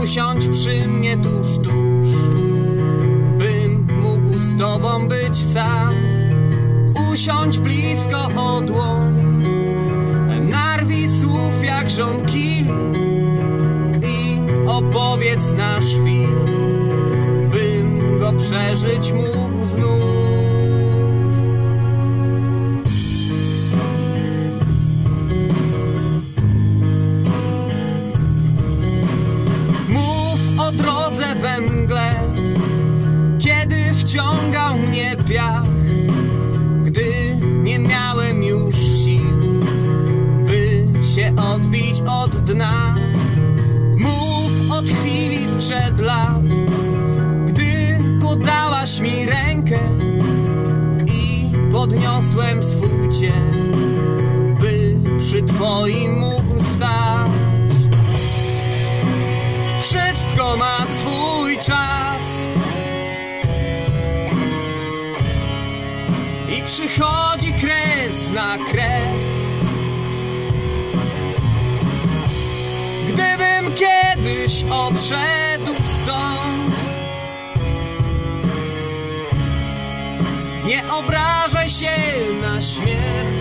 usiądź przy mnie tuż, tuż, bym mógł z tobą być sam. Usiądź blisko o dłoń, narwij słów jak żonkili i opowiedz nasz film, bym go przeżyć mógł znów. O drodze we mgle, kiedy wciągał mnie piach, gdy nie miałem już sił, by się odbić od dna. Mów od chwili sprzed lat, gdy podałaś mi rękę i podniosłem swój cień, by przy twoim mógł stać. Wszystko ma swój czas i przychodzi kres na kres. Gdybym kiedyś odszedł stąd, nie obrażaj się na śmierć.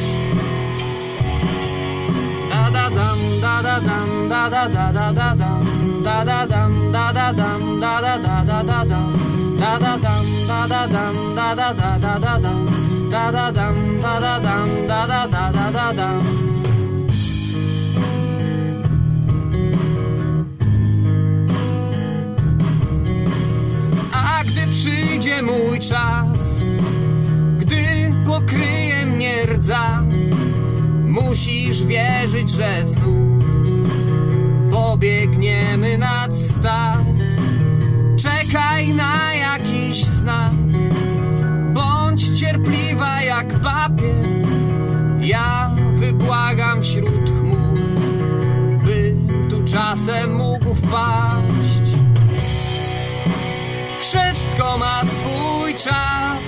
Da da dam, da da dam, da da da da da dam, da da dam, da da dam, da da da da da dam, da da dam, da da dam, da da da da da dam, da da dam, da da dam, da da da da da dam. A gdy przyjdzie mój czas, gdy pokryje mnie rdza, musisz wierzyć, że znów pobiegniemy nad staw. Czekaj na jakiś znak, bądź cierpliwa jak papier. Ja wybłagam wśród chmur, by tu czasem mógł wpaść. Wszystko ma swój czas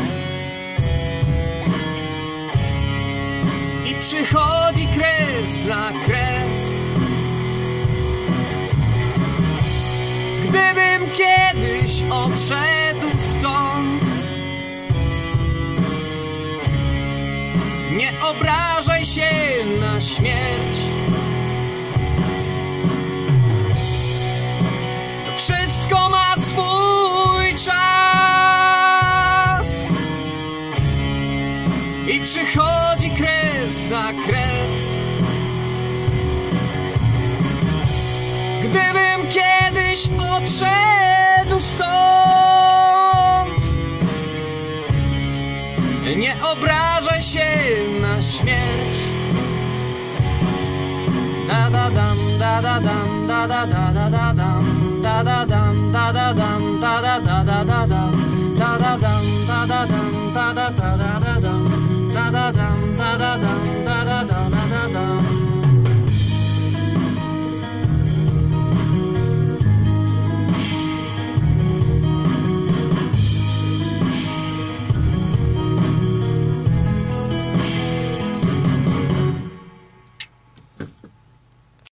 i przychodzi kres na kres. Gdybym kiedyś odszedł stąd, nie obrażaj się na śmierć. Wszystko ma swój czas i przychodzi kres na kres. Gdybym kiedyś odszedł stąd, nie obrażaj się na śmierć. Da da dam, da da dam, da da da da da dam, da da dam, da da dam, da da da da da dam, da da dam, da da dam, da da da da da dam, da da dam, da da dam, da da da da da dam.